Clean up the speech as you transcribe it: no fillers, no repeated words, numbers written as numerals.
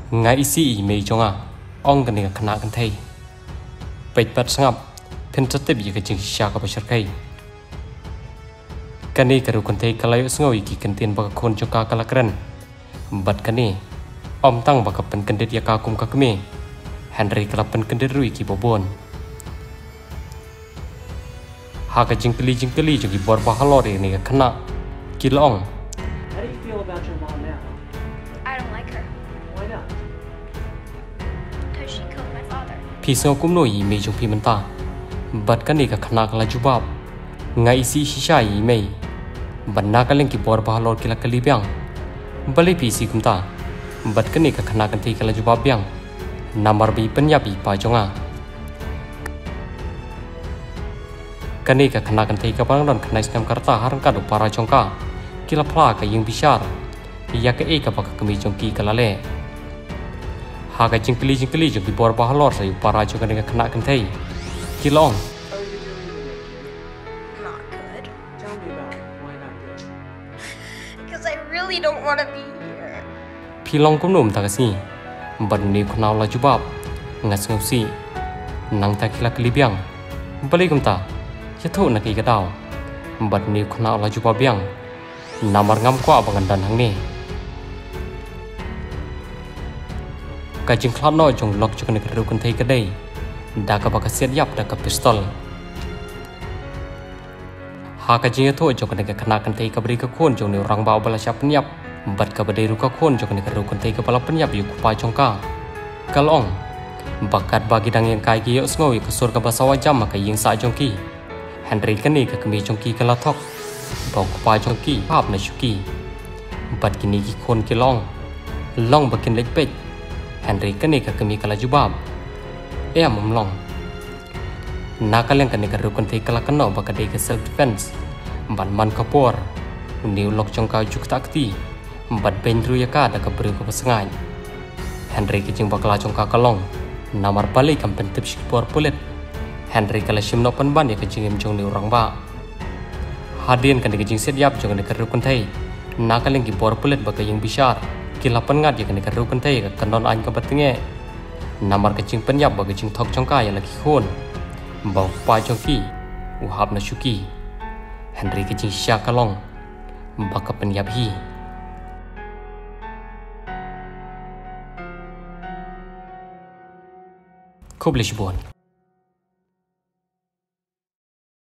ngay isi mei jonga ong kan ni khana kan thei peit pat sangap phin chatte bi ka jing sha ka bashar kai kani karu kan thei kalayo sngawi ki kan tin ba khon joka kalakran bat kani om tang ba ka pen kan dit ya ka kum ka kme Henry kalapan kan dit rui ki bobon ha ka jingkeli jogi bor ba halore ni ka khana kilong. How do you feel about your mom now? I don't like her Why not? because she killed my father. Pisau kum noi mei jong pi menta bat kan ni ka khana kala jubab ngai si shisha yi mei banna ka leng ki bor ba halor kila kali byang bali pi si kumta bat kan ni ka khana kan thei kala jubab byang namar bi penyabi pa jonga kani ka khana kan thei ka bang don khnai skam karta harang ka do para chongka kila phla ka ying bishar ya ka e ka ba ka kami chongki kala le ha ka jingkeli jogi bor ba halor sai para chongka ni ka khana kan thei kilong. How are you doing today? Not good Tell me about it. Why not good? because I really don't want to be here. Pilong kum num takasi ban ni khnaw la jubab ngas ngausi nang ta kila klibyang bali kum ta yatho na ki ka daw bat ni khnaw la jubab byang namar ngam kwa bangan dan hang ni ka jing khlat no jong lok chuk ni ka ru kun thei ka dei da ka ba ka set yap da ka pistol ha ka jing yatho jong ni ka khana kan thei ka bri ka khon jong ni rang baw bala chap nyap bat ka badai ruka khon jok ni ka ru kan thei ka pala penyap yu kupa chongka kalong bakat bagi dang yang kai ki yo sngowi ka sur ka basawa jam ka ying sa jongki Henry kani ka kami jongki ka lathok baw kupa jongki hap na shuki bat kini ki khon ki long bakin lek pech Henry kani ka kami kala jubab mum long nakaleng kani ka ru kan thei kala kanno ba ka dei ka self defense ban man kapor niu lok chongka juk takti bat ben ru ya ka da ka bru ka pasangai Henry ki jing bakla chongka kalong namar bali kam pen tip por pulet Henry kala shimno pan ban ya ka jing em jong ni orang ba hadien kan ki jing set yap jong ni ka ru kun thei nakaleng ki por pulet ba ka ying bishar ki lapan ngat ya kan ka ru kun thei ka kanon an ka batnge namar ka jing pen yap ba ka jing thok chongka ya la ki khon ba pa chongki u hap na shuki Henry ki jing sha kalong ba ka pen yap hi Koblish born.